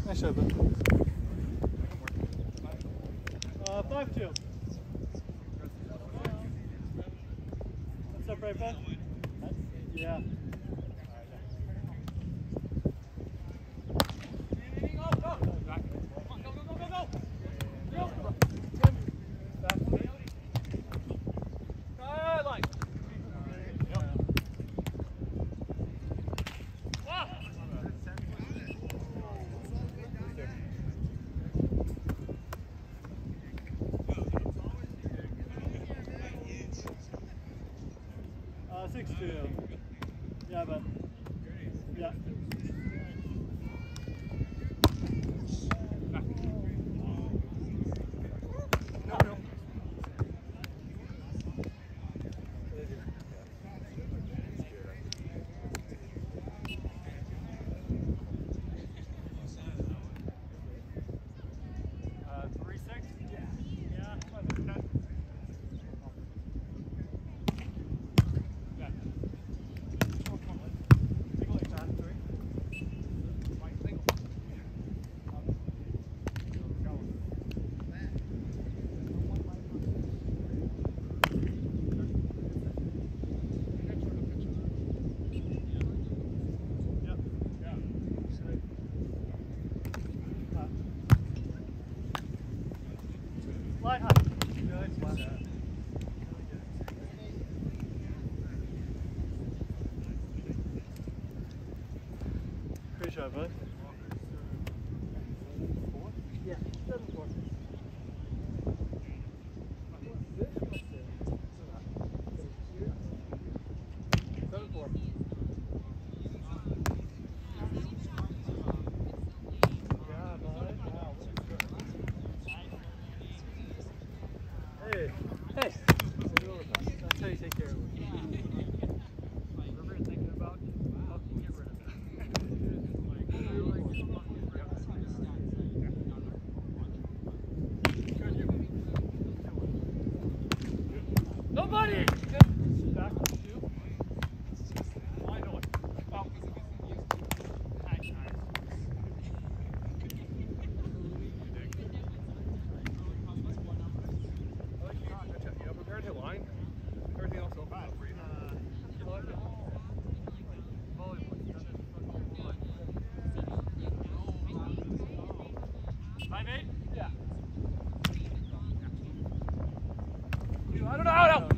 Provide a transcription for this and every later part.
Nice shot, bud. 5-2. What's up, right, bud? Yeah. Yeah, but yeah. No. 3-6. Yeah. Line high. Good. Great shot, bud. Yeah, 7-4. Hey. That's how you take care of it. Remember thinking about how to get rid of it. Nobody! Back to 2. Wide on. Out. Nice. Prepare to hit line. Everything else will fine. Yeah. I don't know how to.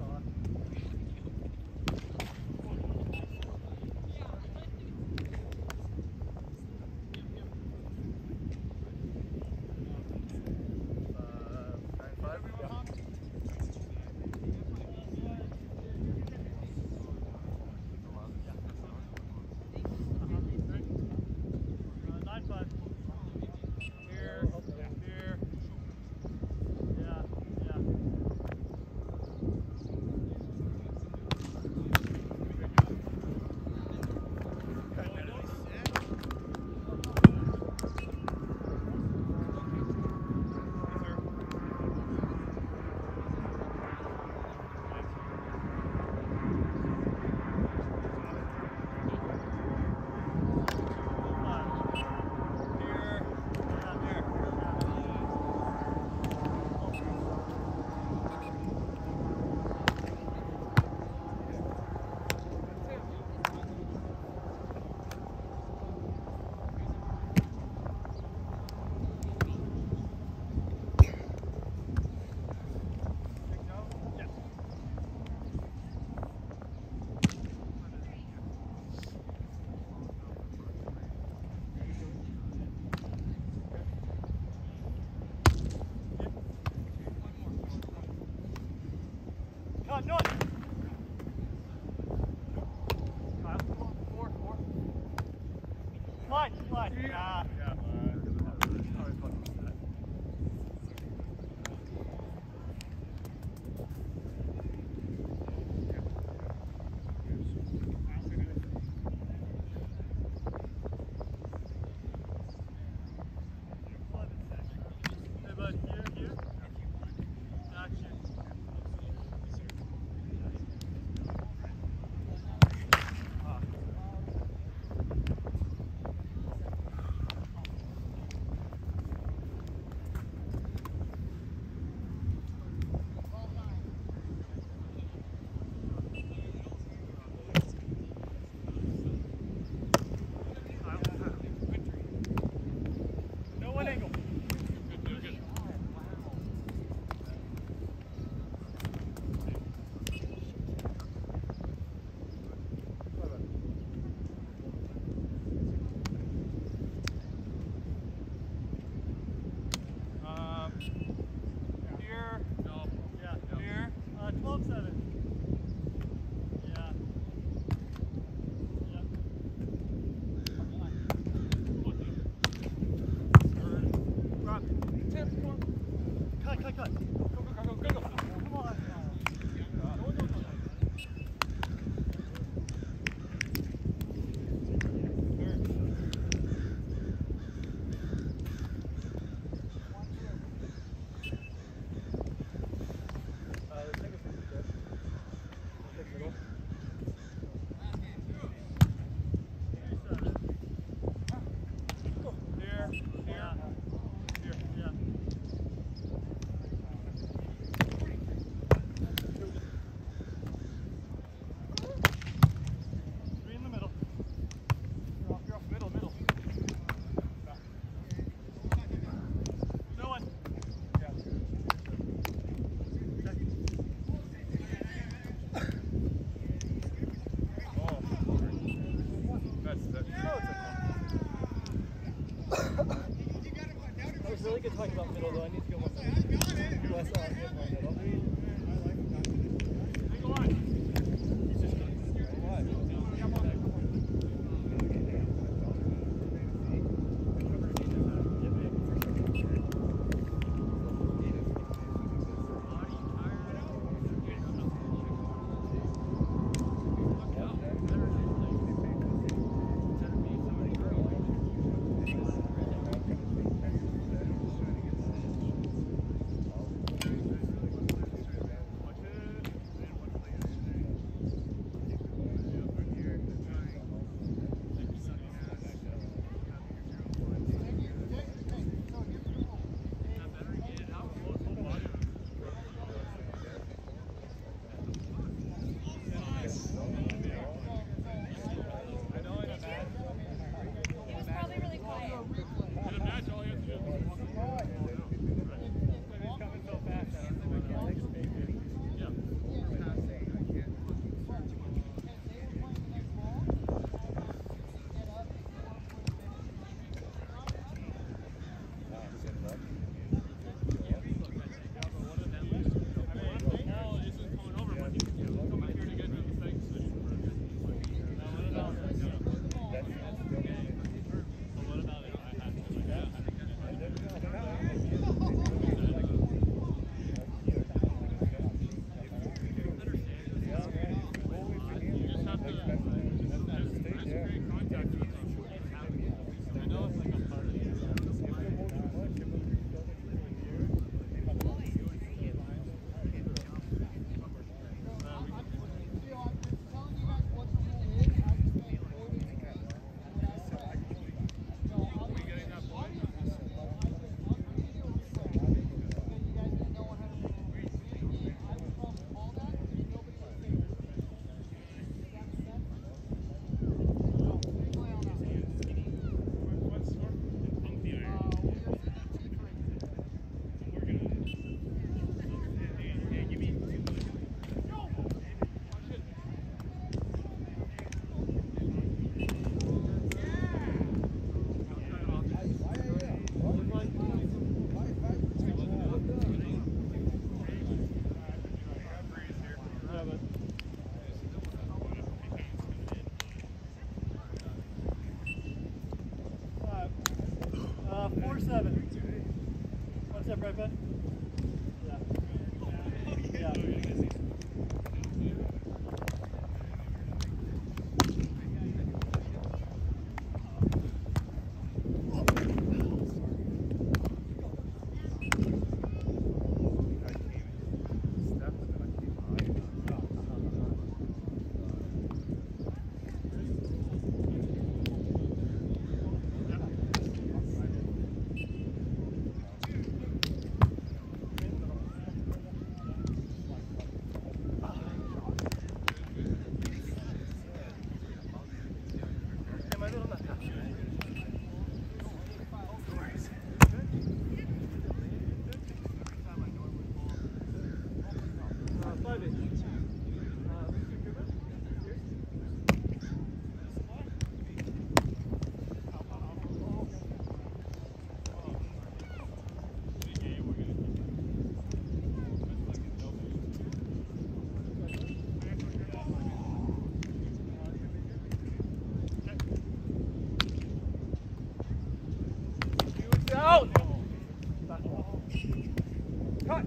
No. Slide. Yeah. Hey, bud, here. Action. really good talking about middle, though. I need to go more less on hit my middle. He's just kidding. Why? Right, Ben? Yeah. Yeah. Out! Cut!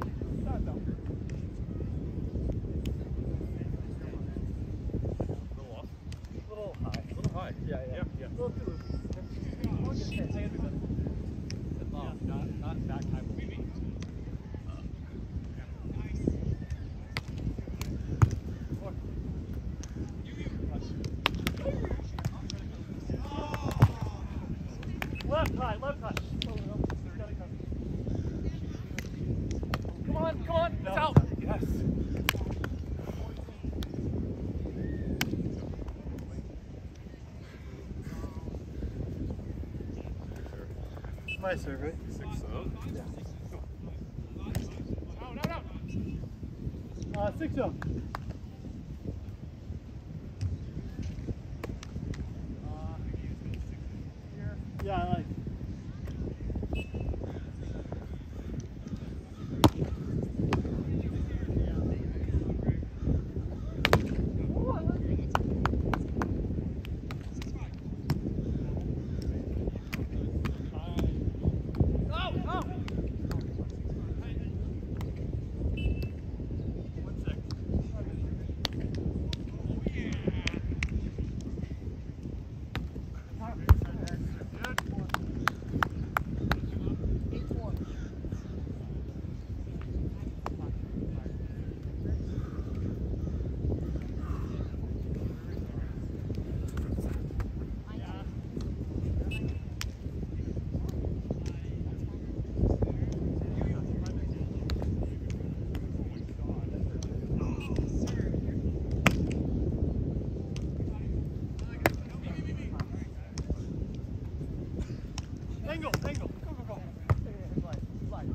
Little high. A little high. Yeah. A little too loose. Not back high. Left high. Come on, it's out. Yes. My serve, right? 6-0. Yeah. No. 6-0. Yeah, I like. Angle, angle. Go, go, go. Slide, slide.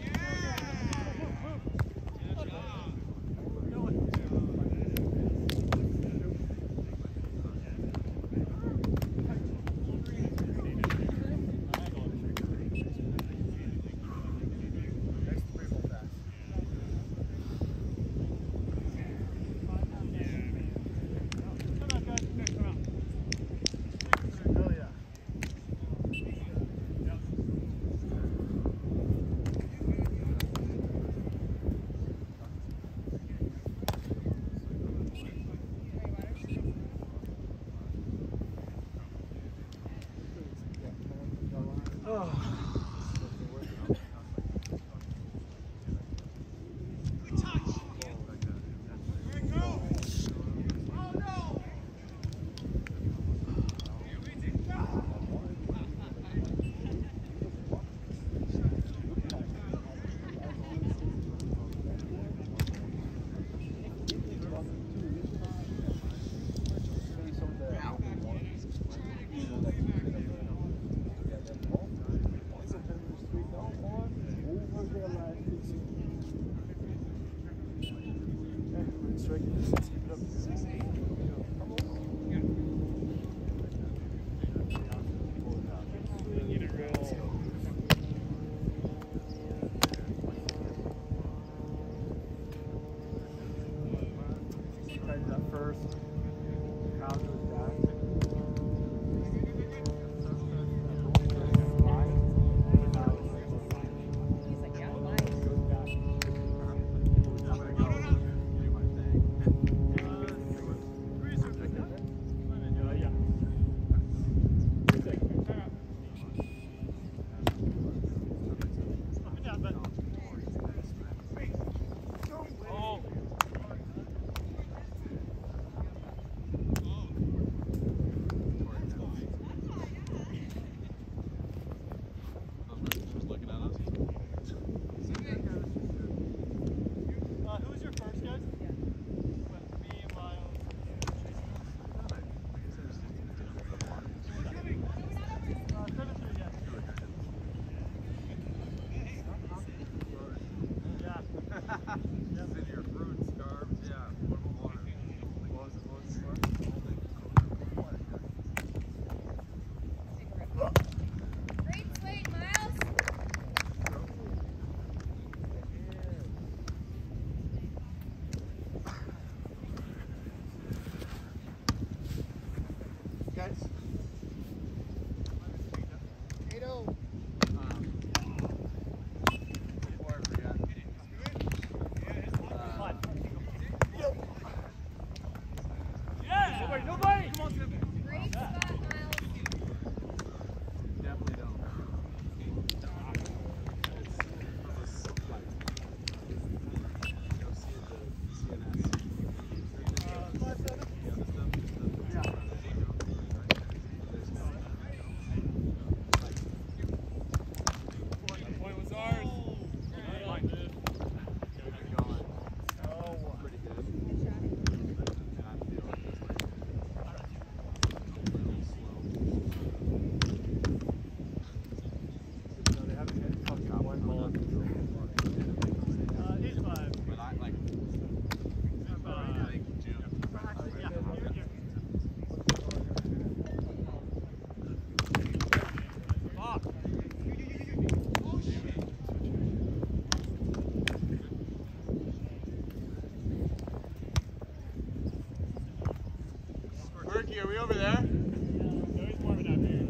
Are we over there? No, he's warming up here.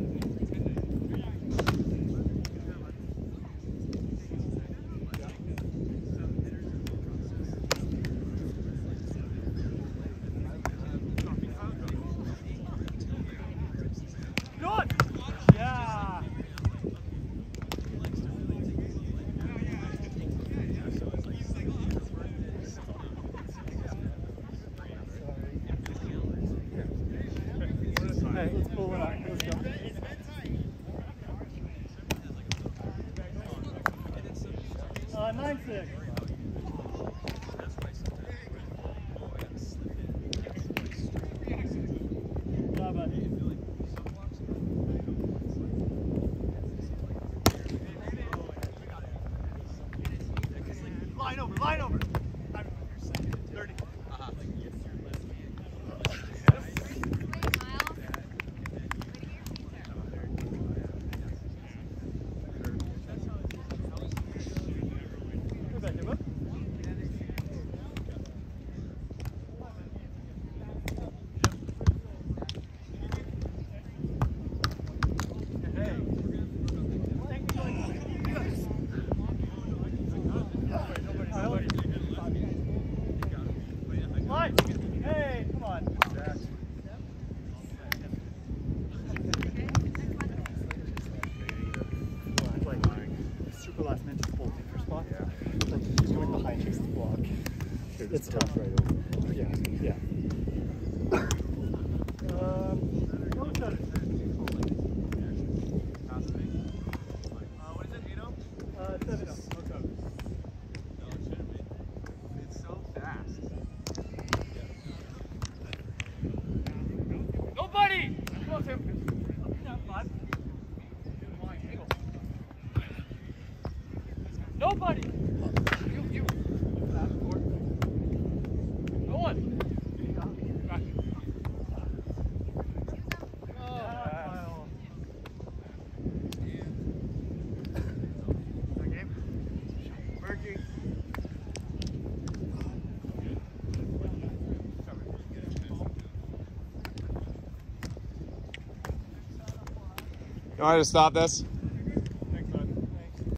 Good! Yeah! Hey, let's pull it out. Let's go. 9-6. Bye, buddy. super last minute just bolting for spot. Yeah. Like just going behind chase the block. It's tough right over. Yeah. Yeah. What is it, 8-0? 7-0. Okay. It's so fast. Nobody! Come on, Sam. Nobody! You. No one. You want me to stop this?